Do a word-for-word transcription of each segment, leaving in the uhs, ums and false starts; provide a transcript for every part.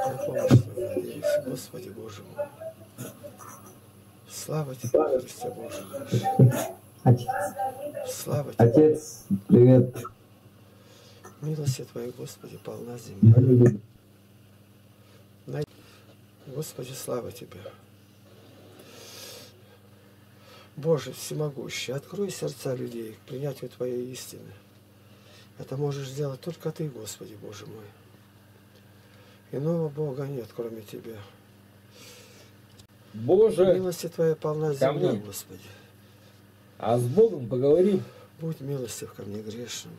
На помощь Твою надеюсь, Господи Боже мой. Слава Тебе, Христе Боже наш. Отец. Слава Тебе. Отец, привет. Милости Твоей, Господи, полна земля. Господи, слава Тебе. Боже всемогущий, открой сердца людей к принятию Твоей истины. Это можешь сделать только Ты, Господи, Боже мой. Иного Бога нет, кроме Тебя. Боже, милости Твоя полна земля, Господи. А с Богом поговорим. Будь милостив ко мне грешному.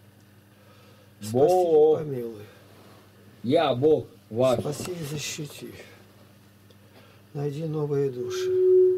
Бог. Спаси и помилуй. Я Бог ваш. Спаси и защити. Найди новые души.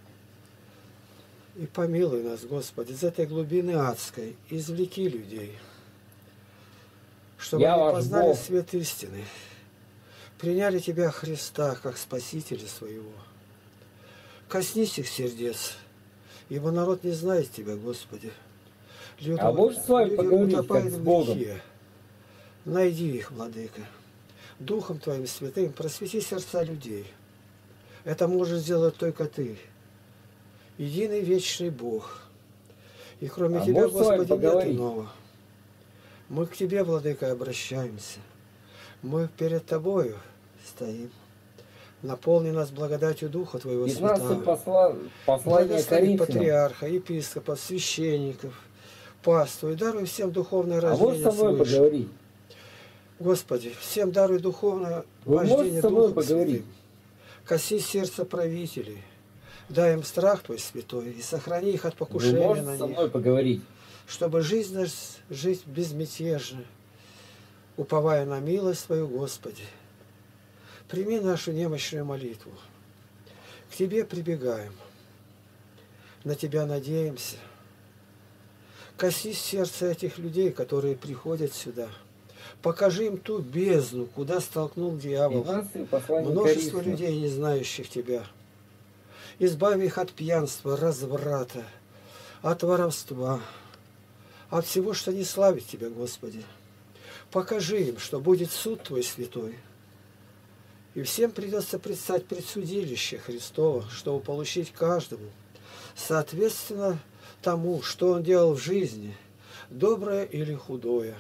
И помилуй нас, Господи, из этой глубины адской. Извлеки людей. Чтобы Я они ваш познали Бог. свет истины. Приняли Тебя, Христа, как Спасителя своего. Коснись их сердец, ибо народ не знает Тебя, Господи. Люди, А можешь с вами люди поговорить, утопают как с в Богом? грехе. Найди их, Владыка. Духом Твоим святым просвети сердца людей. Это может сделать только Ты. Единый вечный Бог. И кроме А Тебя, можешь с вами Господи, нет поговорить? иного. Мы к Тебе, Владыка, обращаемся. Мы перед Тобою стоим. Наполни нас благодатью Духа Твоего пятнадцатое Святого. посла... послание Благослови Коринфянам. патриарха, епископов, священников, паству и даруй всем духовное А можешь рождение со мной свыше. поговорить? Господи, всем даруй духовное Вы можете рождение со мной Духом поговорить? Святым. Коси сердце правителей, дай им страх Твой святой и сохрани их от Вы покушения можете на со них, мной поговорить? чтобы жизнь наша жить безмятежно, уповая на милость Твою, Господи. Прими нашу немощную молитву. К Тебе прибегаем, на Тебя надеемся. Коснись сердце этих людей, которые приходят сюда. Покажи им ту бездну, куда столкнул дьявол. пятнадцатое послание Множество Коринфянам. людей, не знающих Тебя. Избави их от пьянства, разврата, от воровства, от всего, что не славит Тебя, Господи. Покажи им, что будет суд Твой святой. И всем придется предстать пред судилище Христово, чтобы получить каждому, соответственно тому, что он делал в жизни, доброе или худое.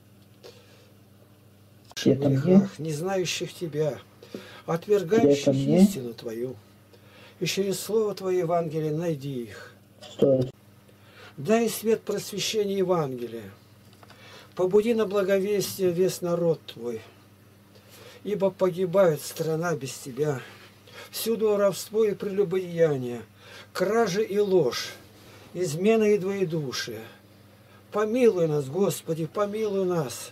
В Это мне? грехах, не знающих Тебя, отвергающих Это мне? истину Твою. И через Слово Твое Евангелие найди их. Что? Дай свет просвещения Евангелия. Побуди на благовестие весь народ Твой. Ибо погибает страна без Тебя. Всюду воровство и прелюбодеяние, кражи и ложь, измена и двоедушие. Помилуй нас, Господи, помилуй нас.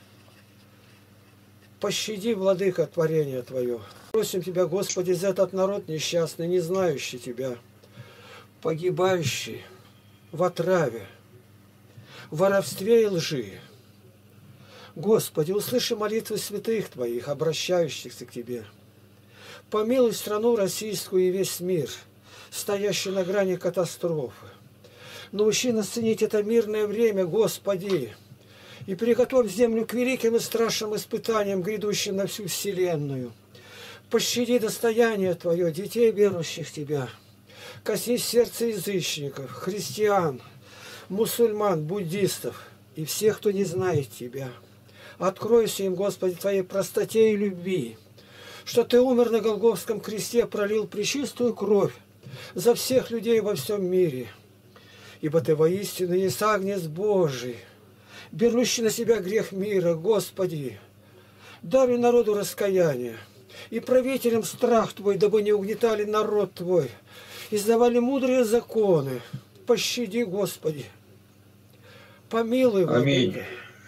Пощади, Владыка, творение Твое. Просим Тебя, Господи, за этот народ несчастный, не знающий Тебя, погибающий в отраве, в воровстве и лжи. Господи, услыши молитвы святых Твоих, обращающихся к Тебе. Помилуй страну российскую и весь мир, стоящий на грани катастрофы. Научи нас ценить это мирное время, Господи, и приготовь землю к великим и страшным испытаниям, грядущим на всю вселенную. Пощади достояние Твое, детей, верующих в Тебя. Коснись сердце язычников, христиан, мусульман, буддистов и всех, кто не знает Тебя. Откройся им, Господи, Твоей простоте и любви, что Ты умер на Голгофском кресте, пролил пречистую кровь за всех людей во всем мире. Ибо Ты воистину есть Агнец Божий, берущий на себя грех мира, Господи. Даруй народу раскаяние и правителям страх Твой, дабы не угнетали народ Твой, издавали мудрые законы. Пощади, Господи. Помилуй, Владыка.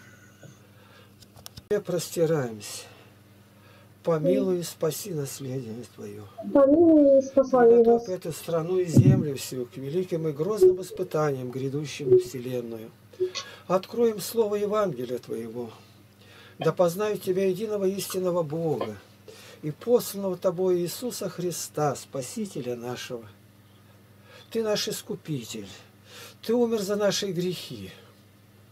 Мы простираемся. Помилуй и спаси наследие Твое. Помилуй и спасай Готовь вас. эту страну и землю всю к великим и грозным испытаниям, грядущим в вселенную. Откроем слово Евангелия Твоего. Да познают Тебя, единого истинного Бога и посланного Тобой Иисуса Христа, Спасителя нашего. Ты наш Искупитель. Ты умер за наши грехи.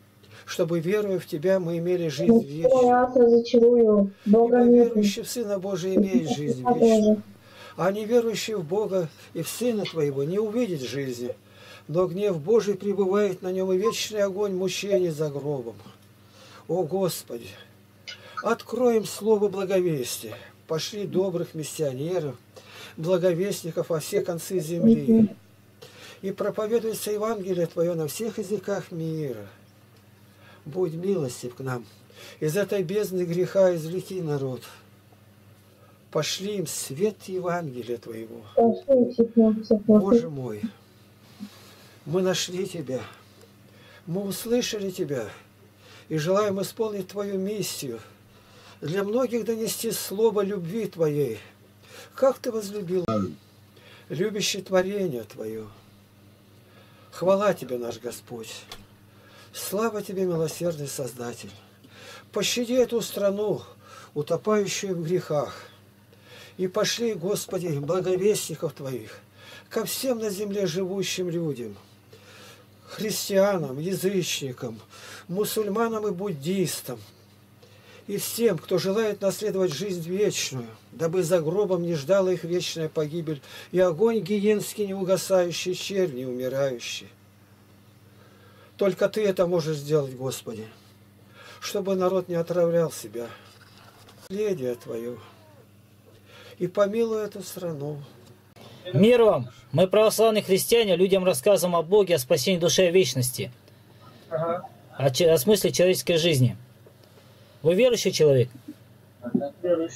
чтобы, веруя в Тебя, мы имели жизнь вечную. Я разочарую. Бога Ибо нет. верующий в Сына Божия имеет жизнь вечную, а неверующий в Бога и в Сына Твоего не увидит жизни, но гнев Божий пребывает на нем и вечный огонь мучений за гробом. О Господи! Откроем слово благовестия. Пошли добрых миссионеров, благовестников во все концы земли. И проповедуется Евангелие Твое на всех языках мира. Будь милостив к нам. Из этой бездны греха извлеки народ. Пошли им свет Евангелия Твоего. Боже мой, мы нашли Тебя, мы услышали Тебя и желаем исполнить Твою миссию, для многих донести слово любви Твоей. Как Ты возлюбил, любящий творение Твое. Хвала Тебе, наш Господь. Слава Тебе, милосердный Создатель. Пощади эту страну, утопающую в грехах. И пошли, Господи, благовестников Твоих ко всем на земле живущим людям, христианам, язычникам, мусульманам и буддистам, и всем, кто желает наследовать жизнь вечную, дабы за гробом не ждала их вечная погибель и огонь гиенский неугасающий, червь не умирающий. Только Ты это можешь сделать, Господи, чтобы народ не отравлял себя. Наследие Твое. И помилуй эту страну. Мир вам! Мы, православные христиане, людям рассказываем о Боге, о спасении души и вечности, Ага. о, че- о смысле человеческой жизни. Вы верующий человек? Верующий.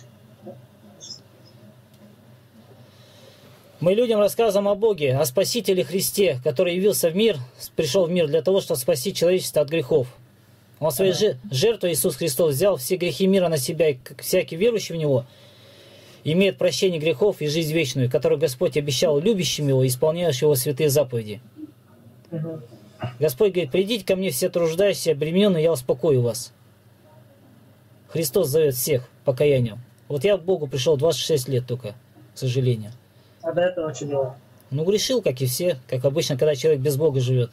Мы людям рассказываем о Боге, о Спасителе Христе, который явился в мир, пришел в мир для того, чтобы спасти человечество от грехов. Он своей жи- жертвой, Иисус Христос, взял все грехи мира на себя, и как всякий верующий в Него имеет прощение грехов и жизнь вечную, которую Господь обещал любящим Его, исполняющим Его святые заповеди. Угу. Господь говорит: придите ко мне все труждающиеся, обремененные, я успокою вас. Христос зовет всех к покаянию. Вот я к Богу пришел двадцать шесть лет только, к сожалению. А до этого что делал? Ну, грешил, как и все, как обычно, когда человек без Бога живет.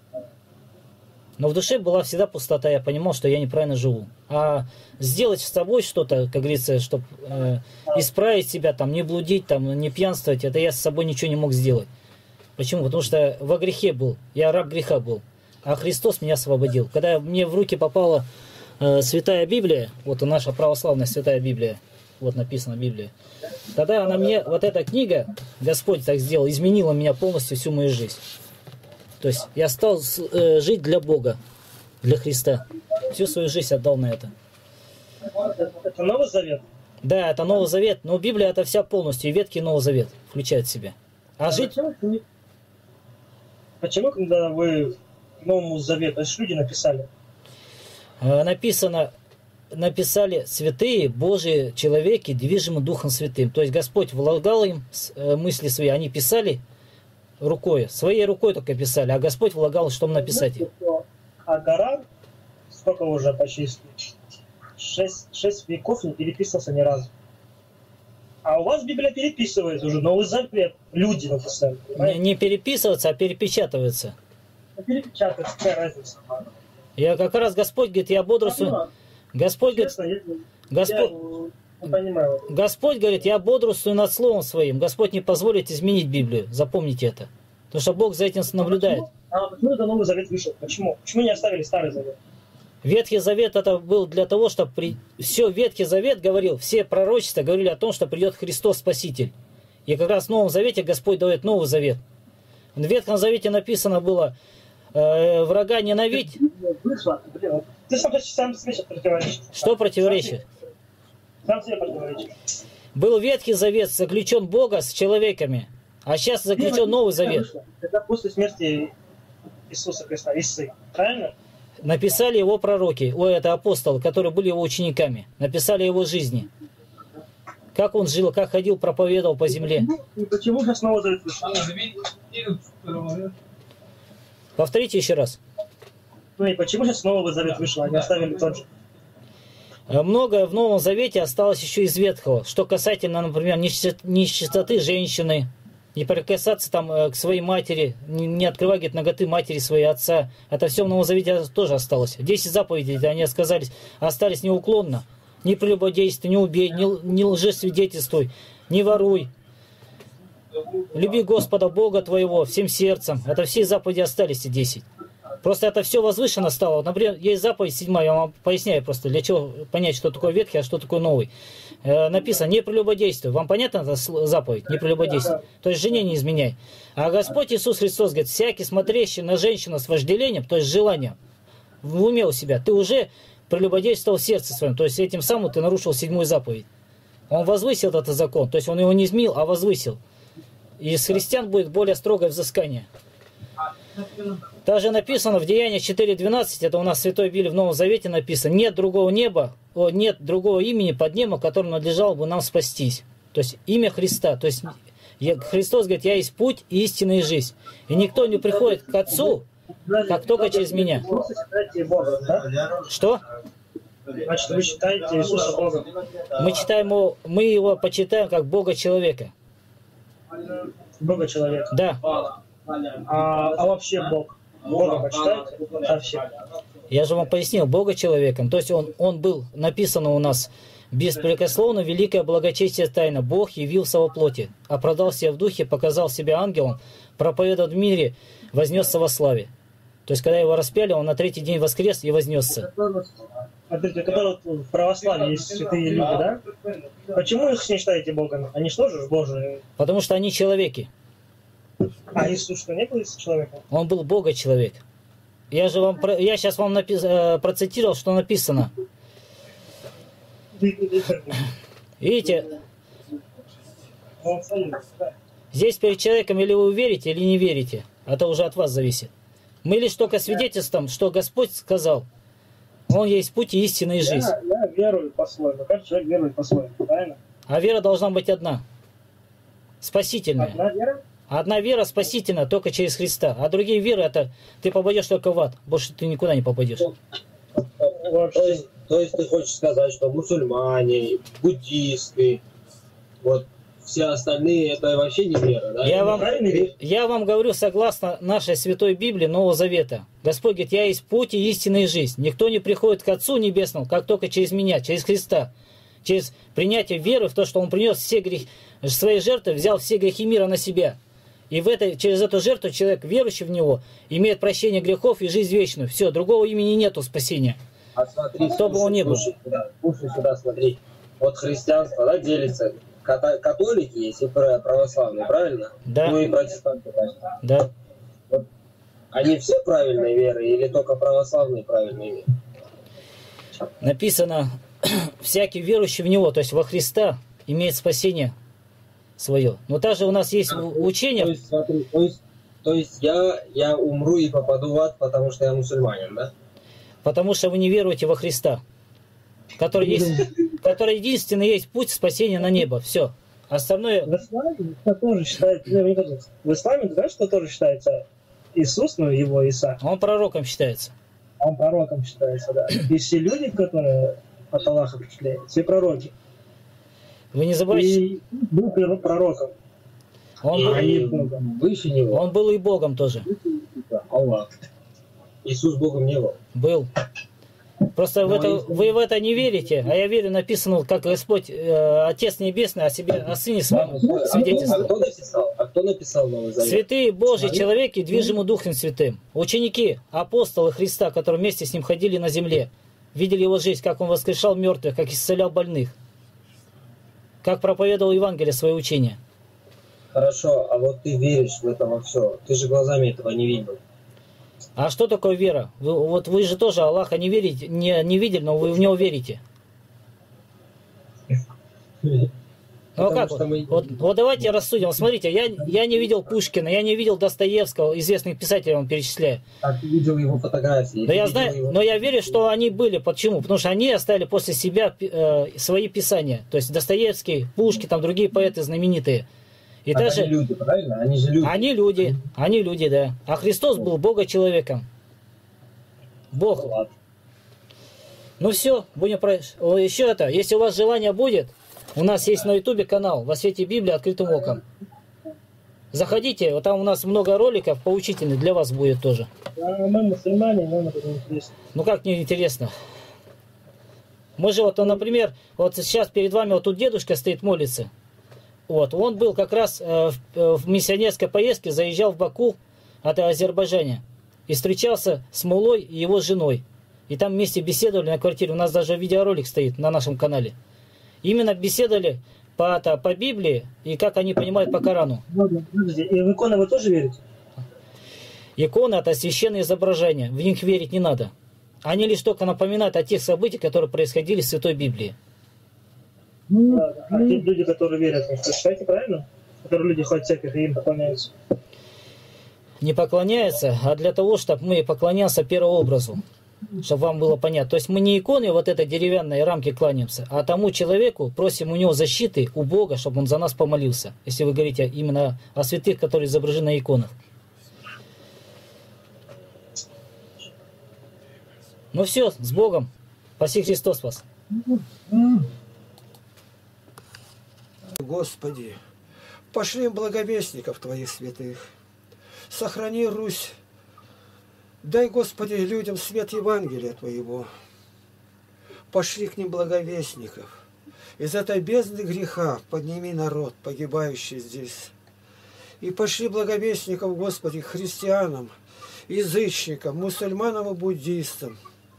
Но в душе была всегда пустота, я понимал, что я неправильно живу. А сделать с собой что-то, как говорится, чтобы э, исправить себя, там, не блудить, там, не пьянствовать, это я с собой ничего не мог сделать. Почему? Потому что во грехе был, я раб греха был, а Христос меня освободил. Когда мне в руки попала э, Святая Библия, вот и наша православная Святая Библия, вот написано Библия, тогда она мне, вот эта книга, Господь так сделал, изменила меня полностью, всю мою жизнь. То есть я стал э, жить для Бога, для Христа. Всю свою жизнь отдал на это. Это, это Новый Завет? Да, это Новый Завет, но Библия это вся полностью, и Ветхий и Новый Завет включает в себя. А жить... Почему, не- почему, когда вы к Новому Завету, это же люди написали? э, написано, написали святые Божьи человеки, движимы Духом Святым. То есть Господь влагал им с- э, мысли свои, они писали рукой, своей рукой только писали, а Господь влагал, чтобы написать их. А Коран, сколько уже почти? Шесть, шесть веков не переписывался ни разу. А у вас Библия переписывается уже, Новый Завет. Люди написали. Не, Понимаете? не переписываться, а перепечатывается. Перепечатывается, какая разница? Я как раз Господь говорит, я бодрствую. Господь говорит, Честно, я, Господь, я не понимаю. Господь говорит, я бодрствую над Словом Своим. Господь не позволит изменить Библию. Запомните это. Потому что Бог за этим наблюдает. Почему, а почему это Новый Завет вышел? Почему? Почему не оставили Старый Завет? Ветхий Завет это был для того, чтобы... При... Все, Ветхий Завет говорил, все пророчества говорили о том, что придет Христос Спаситель. И как раз в Новом Завете Господь дает Новый Завет. В Ветхом Завете написано было, э, врага ненавидь. Вышло, блин, ты сам, сам себе сейчас противоречишь. Что противоречит? Сам себе противоречишь. Был Ветхий Завет, заключен Бога с человеками. А сейчас заключен Новый Завет. Это после смерти Иисуса Христа, Исы. Правильно? Написали его пророки, о, это апостолы, которые были его учениками. Написали его жизни. Как он жил, как ходил, проповедовал по земле. И почему же снова Завет вышел? Повторите еще раз. Ну и почему же снова Завет вышел, а не оставили тот же? Многое в Новом Завете осталось еще из Ветхого. Что касательно, например, нечисто- нечистоты женщины, Не прикасаться там э, к своей матери, не, не открывать, говорит, наготы матери своей, отца. Это все в Новом Завете тоже осталось. Десять заповедей, они сказались, остались неуклонно. Не прелюбодействуй, не убей, не, не лжесвидетельствуй, не воруй. Люби Господа Бога твоего всем сердцем. Это все заповеди остались, и десять. Просто это все возвышенно стало. Вот, например, есть заповедь седьмая, я вам поясняю просто, для чего понять, что такое ветхий, а что такое новый. Э, написано, не прелюбодействуй. Вам понятно эта заповедь? Не прелюбодействуй. То есть жене не изменяй. А Господь Иисус Христос говорит, всякий смотрящий на женщину с вожделением, то есть желанием, в уме у себя, ты уже прелюбодействовал в сердце своем. То есть этим самым ты нарушил седьмую заповедь. Он возвысил этот закон. То есть он его не изменил, а возвысил. И с христиан будет более строгое взыскание. Также написано в Деяниях четыре двенадцать, это у нас в Святой Библии в Новом Завете написано, нет другого неба, о, нет другого имени под небом, которым надлежало бы нам спастись. То есть имя Христа. То есть Христос говорит, я есть путь, истина и жизнь. И никто не приходит к Отцу, как только через меня. Что? Значит, вы считаете Иисуса Богом? Мы читаем его, мы его почитаем как Бога-человека. Бога-человека. Да. А, а вообще Бог? Бога почитаете? Вообще. Я же вам пояснил, Бога-человеком. То есть он, он был, написано у нас, беспрекословно великое благочестие тайна. Бог явился во плоти, оправдал себя в духе, показал себя ангелом, проповедовал в мире, вознесся во славе. То есть, когда его распяли, он на третий день воскрес и вознесся. Смотрите, когда вот в православии есть святые люди, да? Почему их не считаете Богом? Они что же Божии? Потому что они человеки. А Иисус что, не был человеком? Он был Бога-человек. Я же вам, про- я сейчас вам напис, э, процитировал, что написано. Видите, здесь перед человеком или вы верите, или не верите. Это уже от вас зависит. Мы лишь только свидетельством, что Господь сказал. Он есть путь и истина и жизнь. Я, я верую по-своему. Каждый человек верует по-своему, правильно? А вера должна быть одна. Спасительная. Одна вера? Одна вера спасительна только через Христа. А другие веры, это ты попадешь только в ад. Больше ты никуда не попадешь. Вообще. То есть, то есть ты хочешь сказать, что мусульмане, буддисты, вот все остальные, это вообще не вера, да? Я вам, Правильно? я вам говорю согласно нашей Святой Библии Нового Завета. Господь говорит, я есть путь и истина и жизнь. Никто не приходит к Отцу Небесному, как только через меня, через Христа. Через принятие веры в то, что Он принес все грехи, своей жертвы, взял все грехи мира на себя. И в этой, через эту жертву человек, верующий в Него, имеет прощение грехов и жизнь вечную. Все, другого имени нету спасения. А смотри, Кто бы он ни был. слушай сюда, слушай сюда, смотри. Вот христианство, да, делится. Ката- Католики есть и пра- православные, правильно? Да. Ну и протестанты, конечно. Да. Вот. Они все правильной веры или только православные правильные веры? Написано, всякий верующий в Него, то есть во Христа, имеет спасение свое. Но также у нас есть То учение, есть, смотри, то есть, то есть я, я умру и попаду в ад, потому что я мусульманин, да? потому что вы не веруете во Христа, который, есть, который единственный есть путь спасения на небо. Все. Остальное... В исламе это тоже считается, ну, не знаю, в исламе, знаешь, что тоже считается Иисус, ну его Иса, Он пророком считается. он пророком считается, да. И все люди, которые от Аллаха пришли, все пророки. Вы не забывайте, И был прор- пророком. он И был, они Богом. выше него он был и Богом тоже. Аллах. Иисус Богом не был. Был. Просто в Но это, если- вы в это не верите, а я верю, написано, как Господь, э, Отец Небесный, о себе, о Сыне Своем А свидетельствует. кто написал? А кто написал Новый Завет? Святые Божьи человеки, движимы Духом Святым. Ученики, апостолы Христа, которые вместе с Ним ходили на земле, видели Его жизнь, как Он воскрешал мертвых, как исцелял больных, как проповедовал Евангелие, свое учение. Хорошо, а вот ты веришь в это во все. Ты же глазами этого не видел. А что такое вера? Вы, вот вы же тоже Аллаха не верите, не, не видели, но вы в Него верите. Ну а Потому как? что Вот, мы- вот, вот давайте рассудим. Вот смотрите, я, я не видел Пушкина, я не видел Достоевского, известных писателей, я вам перечисляю. А ты видел его фотографии. Но ты я видел знаю, его- но я верю, что они были. Почему? Потому что они оставили после себя э, свои писания. То есть Достоевский, Пушкин, там другие поэты знаменитые. И А даже они люди, правильно? Они же люди. они люди, они люди, да. А Христос был Бога-человеком. Бог. Ладно. Ну все, будем про... О, еще это, если у вас желание будет, у нас есть на Ютубе канал «Во свете Библии открытым оком». Заходите, вот там у нас много роликов поучительных, для вас будет тоже. А мы мусульмане, нам это не интересно. Ну как не интересно? Мы же вот, например, вот сейчас перед вами вот тут дедушка стоит, молится. Вот, он был как раз э, в, в миссионерской поездке, заезжал в Баку от Азербайджана и встречался с муллой и его женой. И там вместе беседовали на квартире. У нас даже видеоролик стоит на нашем канале. Именно беседовали по, это, по Библии и как они понимают по Корану. Ладно, подожди, и в иконы вы тоже верите? Иконы — это священные изображения, в них верить не надо. Они лишь только напоминают о тех событиях, которые происходили в Святой Библии. Да, да. А те люди, которые верят, вы считаете правильно? Которые люди ходят в церковь и им поклоняются. Не поклоняются, а для того, чтобы мы поклонялся первообразу. Чтобы вам было понятно. То есть мы не иконе вот этой деревянной рамки кланяемся, а тому человеку просим у него защиты, у Бога, чтобы он за нас помолился. Если вы говорите именно о святых, которые изображены на иконах. Ну все, с Богом. Спаси Христос вас. Господи, пошли благовестников Твоих святых. Сохрани Русь. Дай, Господи, людям свет Евангелия Твоего. Пошли к ним благовестников. Из этой бездны греха подними народ, погибающий здесь. И пошли благовестников, Господи, христианам, язычникам, мусульманам и буддистам,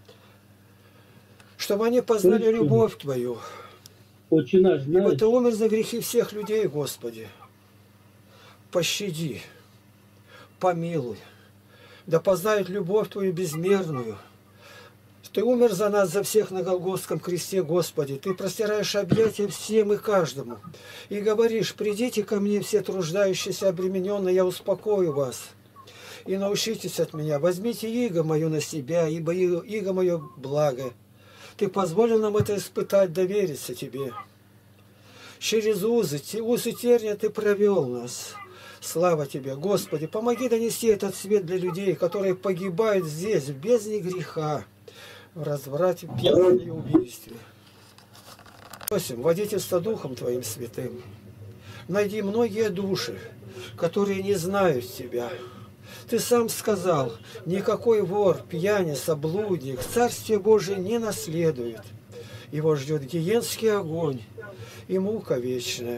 чтобы они познали любовь Твою. Отче наш, Ибо знаешь, Ты умер за грехи всех людей, Господи. Пощади, помилуй, да познают любовь Твою безмерную. Ты умер за нас, за всех на Голгофском кресте, Господи. Ты простираешь объятия всем и каждому. И говоришь: придите ко мне, все труждающиеся, обремененные, я успокою вас. И научитесь от меня, возьмите иго мое на себя, ибо иго мое благо. Ты позволил нам это испытать, довериться Тебе. Через узы, узы терния Ты провел нас. Слава Тебе, Господи, помоги донести этот свет для людей, которые погибают здесь, в бездне греха, в разврате, пьянстве и убийстве. Просим, водительство Духом Твоим святым. Найди многие души, которые не знают Тебя. Ты сам сказал: никакой вор, пьяница, блудник Царствие Божие не наследует. Его ждет гиенский огонь и мука вечная.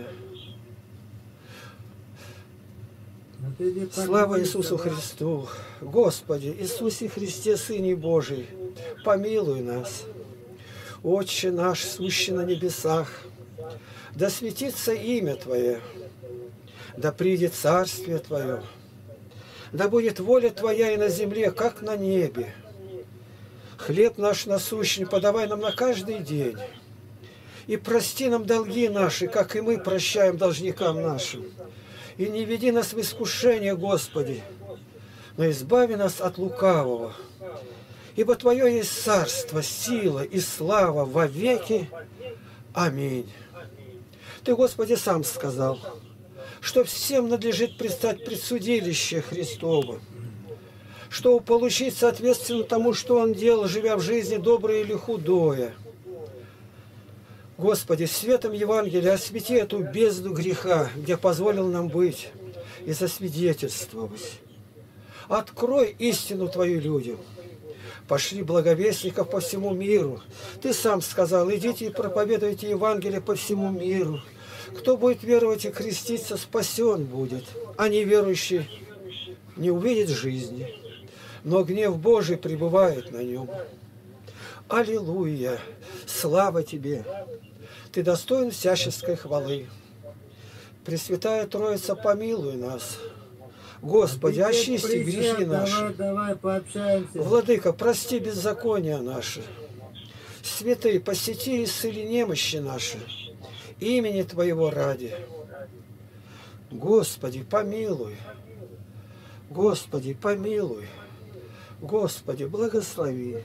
Слава Иисусу Христу! Господи, Иисусе Христе, Сыне Божий, помилуй нас. Отче наш, сущий на небесах, да светится имя Твое, да придет Царствие Твое, да будет воля Твоя и на земле, как на небе. Хлеб наш насущный подавай нам на каждый день, и прости нам долги наши, как и мы прощаем должникам нашим. И не веди нас в искушение, Господи, но избави нас от лукавого. Ибо Твое есть царство, сила и слава во веки. Аминь. Ты, Господи, сам сказал, что всем надлежит предстать пред судилище Христово, чтобы получить соответственно тому, что Он делал, живя в жизни доброе или худое. Господи, светом Евангелия освети эту бездну греха, где позволил нам быть, и засвидетельствовать. Открой истину Твою людям. Пошли благовестников по всему миру. Ты сам сказал: идите и проповедуйте Евангелие по всему миру. Кто будет веровать и креститься, спасен будет, а неверующий не увидит жизни, но гнев Божий пребывает на нем. Аллилуйя! Слава Тебе! Ты достоин всяческой хвалы. Пресвятая Троица, помилуй нас. Господи, очисти грехи наши. давай пообщаемся. Владыка, прости беззакония наши. Святые, посети и исцели немощи наши. Имени Твоего ради. Господи, помилуй. Господи, помилуй. Господи, благослови.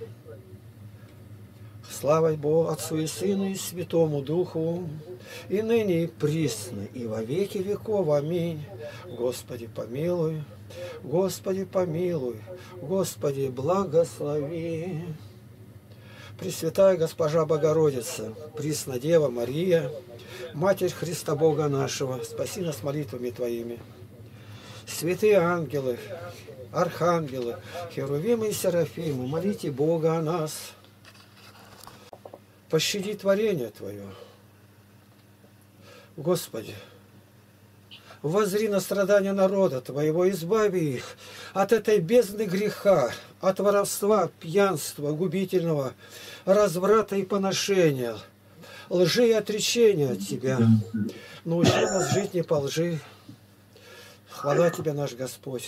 Слава Богу, Отцу и Сыну и Святому Духу, и ныне и присно, и во веки веков. Аминь. Господи, помилуй. Господи, помилуй. Господи, благослови. Пресвятая Госпожа Богородица, Пресна Дева Мария, Матерь Христа Бога нашего, спаси нас молитвами Твоими. святые ангелы, архангелы, херувимы и серафимы, молите Бога о нас. Пощади творение Твое. Господи, воззри на страдания народа Твоего, избави их от этой бездны греха, от воровства, пьянства, губительного, разврата и поношения, лжи и отречения от Тебя. Научи нас жить не по лжи. Хвала Тебе, наш Господь.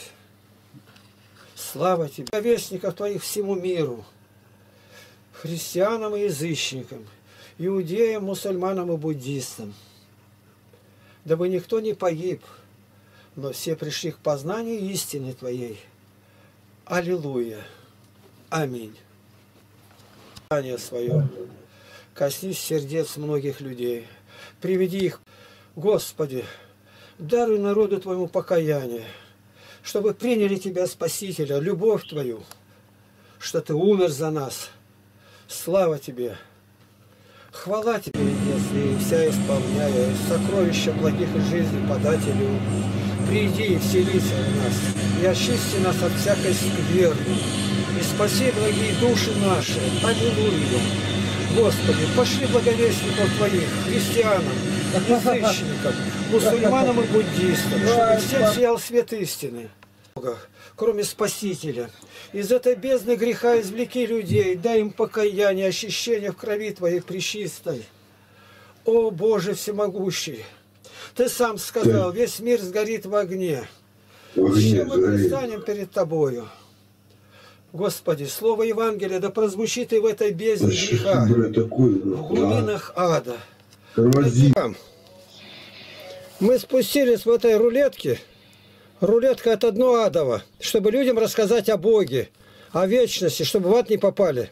Слава Тебе, вестников Твоих всему миру, христианам и язычникам, иудеям, мусульманам и буддистам. Дабы никто не погиб, но все пришли к познанию истины Твоей. Аллилуйя. Аминь. Дание свое. Коснись сердец многих людей. Приведи их, Господи, даруй народу Твоему покаяние, чтобы приняли Тебя, Спасителя, любовь Твою, что Ты умер за нас. Слава Тебе! Хвала Тебе, если вся исполняя сокровища благих из жизни подателю. Приди и вселись в нас, и очисти нас от всякой скверны, и спаси благие души наши. Аллилуйя! Господи, пошли благовестников Твоих, христианам, язычникам, мусульманам и буддистам, чтобы всем сиял свет истины. Кроме Спасителя, из этой бездны греха извлеки людей, дай им покаяние, очищение в крови Твоей пречистой. О Боже всемогущий, Ты сам сказал, весь мир сгорит в огне. С чем мы предстанем перед Тобою? Господи, слово Евангелия да прозвучит и в этой бездне греха, в глубинах ада. Мы спустились в этой рулетке. Рулетка от одно адово, чтобы людям рассказать о Боге, о вечности, чтобы в ад не попали.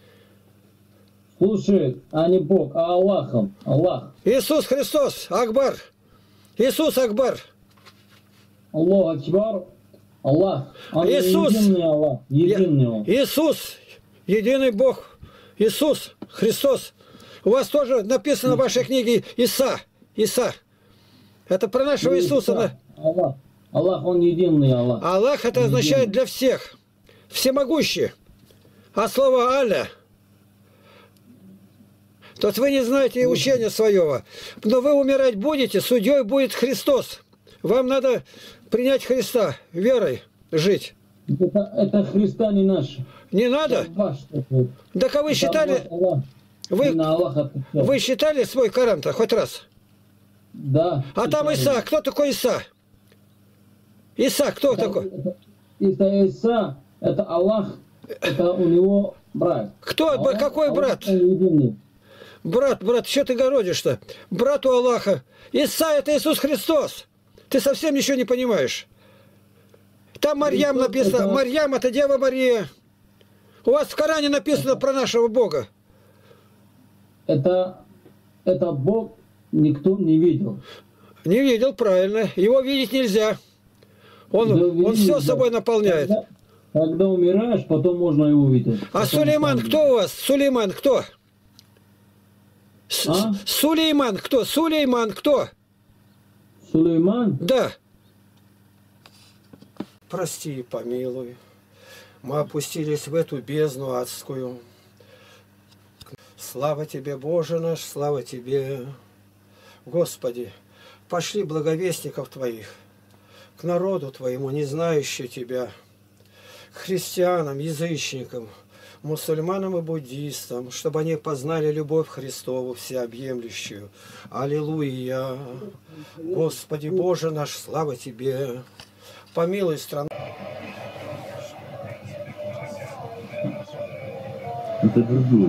Слушай, а не Бог, а Аллахом. Аллах. Иисус Христос, Акбар. Иисус Акбар. Аллах Акбар. Аллах. Он Иисус. Единый Аллах. Единый Он. Иисус. Единый Бог. Иисус Христос. У вас тоже написано в вашей книге Иса. Иса. Это про нашего Иисуса. Аллах. Аллах, Он единый Аллах. Аллах это означает для всех. Всемогущий. А слово Аля, то вы не знаете и учения своего. Но вы умирать будете, судьей будет Христос. Вам надо принять Христа, верой жить. Это, это Христа не наш. Не надо? Ваш, так а вы считали, Аллах. вы, Аллах вы считали свой Коран-то хоть раз? Да. А там Иса. Кто такой Иса? Иса, кто это, такой? Это Иса, это Аллах, это у него брат. Кто? Аллах, какой Аллах, брат? Он Брат, брат, что ты городишь-то? Брат у Аллаха. Иса это Иисус Христос. Ты совсем ничего не понимаешь. Там Марьям написано. Это... Марьям это Дева Мария. У вас в Коране написано про нашего Бога. Это, это Бог никто не видел. Не видел, правильно. Его видеть нельзя. Он, он все собой наполняет. Когда, когда умираешь, потом можно его увидеть. А Сулейман кто у вас? Сулейман кто? А? Сулейман кто? Сулейман кто? Сулейман? Да. Прости и помилуй. Мы опустились в эту бездну адскую. Слава Тебе, Боже наш, слава Тебе. Господи, пошли благовестников Твоих к народу Твоему, не знающему Тебя, к христианам, язычникам, мусульманам и буддистам, чтобы они познали любовь Христову всеобъемлющую. Аллилуйя! Господи Боже наш, слава Тебе! Помилуй страну. Это другое.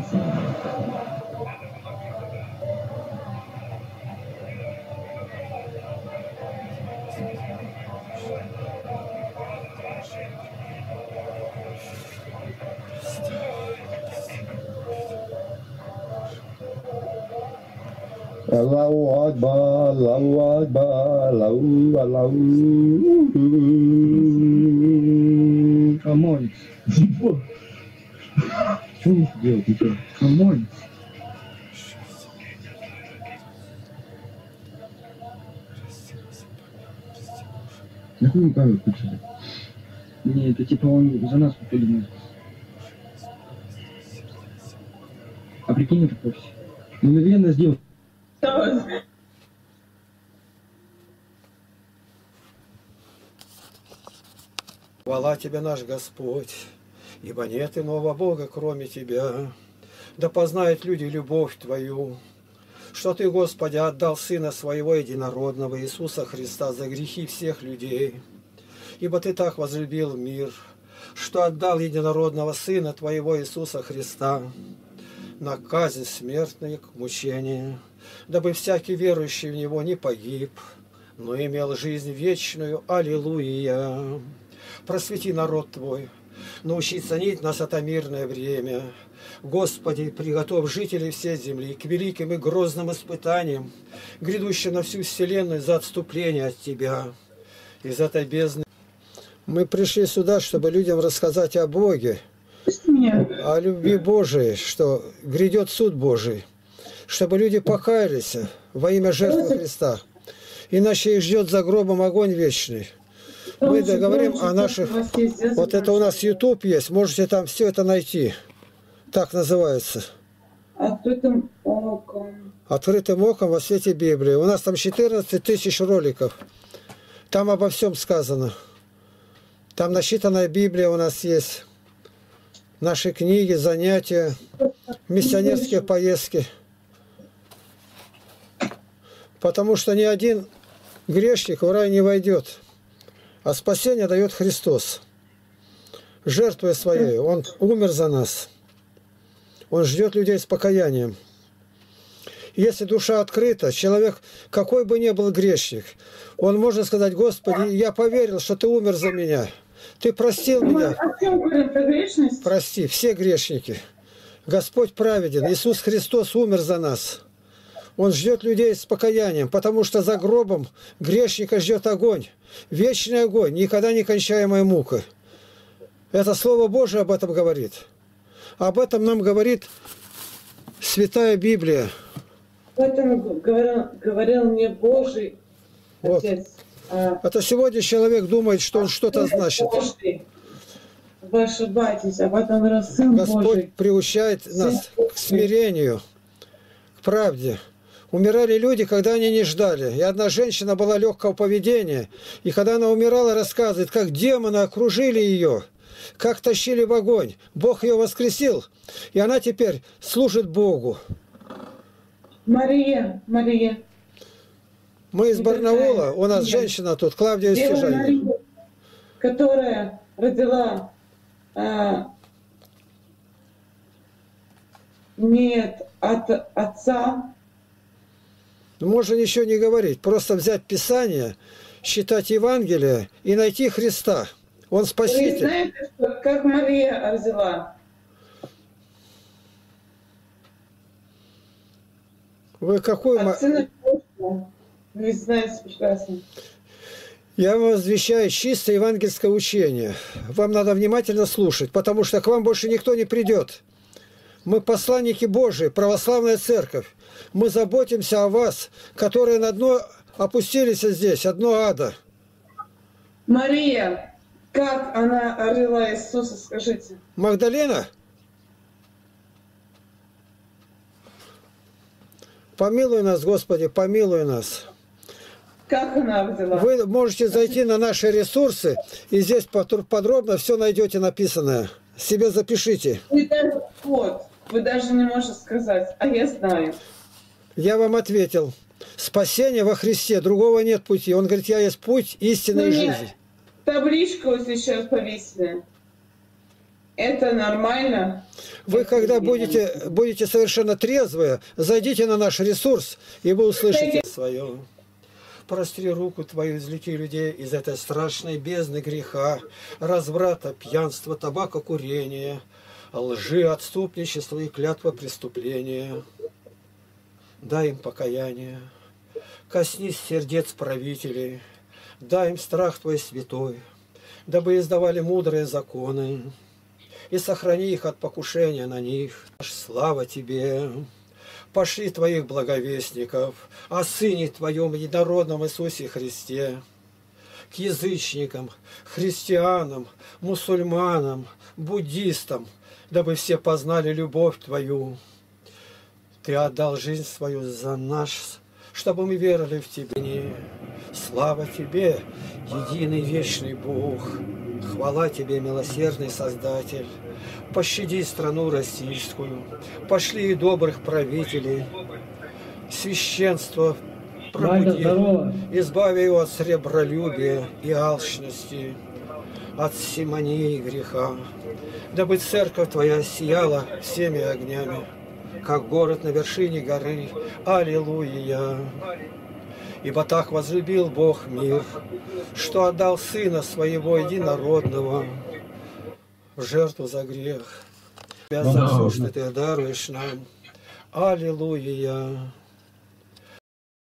Allahu Akbar, Allahu Akbar, Allahu, Allahu. Камон. Что вы делаете? Камон. Нахуй ему Павел включили? Не, это типа он за нас придумал. А прикинь, это профи. Ну, наверное, сделал. Хвала тебе, наш Господь, ибо нет иного Бога, кроме Тебя. Да познают люди любовь Твою, что Ты, Господи, отдал Сына Своего Единородного Иисуса Христа за грехи всех людей. Ибо Ты так возлюбил мир, что отдал Единородного Сына Твоего Иисуса Христа на казнь смертную к мучению, дабы всякий верующий в Него не погиб, но имел жизнь вечную. Аллилуйя! Просвети народ Твой, научи ценить нас это мирное время. Господи, приготовь жителей всей земли к великим и грозным испытаниям, грядущим на всю вселенную за отступление от Тебя из этой бездны. Мы пришли сюда, чтобы людям рассказать о Боге, о любви Божией, что грядет суд Божий, чтобы люди покаялись во имя жертвы Христа, иначе их ждет за гробом огонь вечный. Мы договорим о наших... Вот это у нас YouTube есть, можете там все это найти. Так называется. Открытым оком. Открытым оком во свете Библии. У нас там четырнадцать тысяч роликов. Там обо всем сказано. Там насчитанная Библия у нас есть. Наши книги, занятия, миссионерские поездки. Потому что ни один грешник в рай не войдет. А спасение дает Христос. Жертвой своей. Он умер за нас. Он ждет людей с покаянием. Если душа открыта, человек, какой бы ни был грешник, он может сказать: Господи, я поверил, что Ты умер за меня. Ты простил меня. Прости, все грешники. Господь праведен. Иисус Христос умер за нас. Он ждет людей с покаянием, потому что за гробом грешника ждет огонь. Вечный огонь, никогда не кончаемая мука. Это Слово Божие об этом говорит. Об этом нам говорит Святая Библия. Об этом говорил, говорил мне Божий Вот. Отец. А, Это сегодня человек думает, что он что-то значит. Божий. Вы ошибаетесь, об этом говорил Сын Господь Божий. приучает нас к смирению, к правде. Умирали люди, когда они не ждали. И одна женщина была легкого поведения. И когда она умирала, рассказывает, как демоны окружили ее, как тащили в огонь. Бог ее воскресил. И она теперь служит Богу. Мария, Мария. Мы из Барнаула, у нас женщина тут, Клавдия Дева Устижанина. Мария, которая родила... а, нет, от отца. Можно ничего не говорить, просто взять Писание, читать Евангелие и найти Христа. Он Вы Спаситель. знаете, что, как Мария родила? Вы какую... От Сына Божьего. Вы знаете прекрасно. Я вам возвещаю чистое евангельское учение. Вам надо внимательно слушать, потому что к вам больше никто не придет. Мы посланники Божии, православная церковь. Мы заботимся о вас, которые на дно опустились здесь, одно ада. Мария, как она родила Иисуса, скажите? Магдалина? Помилуй нас, Господи, помилуй нас. Как она родила? Вы можете зайти на наши ресурсы, и здесь подробно все найдете написанное. Себе запишите. Вы даже, вот, вы даже не можете сказать, а я знаю. Я вам ответил. Спасение во Христе, другого нет пути. Он говорит, я есть путь, истина и Ну, нет. жизнь. Табличку вот сейчас повесили. Это нормально? Вы, когда будете, будете совершенно трезвые, зайдите на наш ресурс, и вы услышите свое. Простри руку твою, извлеки людей из этой страшной бездны греха, разврата, пьянства, табакокурения, лжи, отступничества и клятва преступления. Дай им покаяние, коснись сердец правителей, дай им страх Твой святой, дабы издавали мудрые законы, и сохрани их от покушения на них. Слава Тебе! Пошли Твоих благовестников, о Сыне Твоем, единородном Иисусе Христе, к к язычникам, христианам, мусульманам, буддистам, дабы все познали любовь Твою. Ты отдал жизнь свою за нас, чтобы мы верили в Тебе. Слава Тебе, единый вечный Бог! Хвала Тебе, милосердный Создатель! Пощади страну российскую, пошли и добрых правителей, священство Валька, пробуди, здорово. избави его от сребролюбия и алчности, от симонии и греха, дабы церковь Твоя сияла всеми огнями, как город на вершине горы. Аллилуйя! Ибо так возлюбил Бог мир, что отдал Сына Своего Единородного в жертву за грех. Тебя за все, что Ты даруешь нам. Аллилуйя!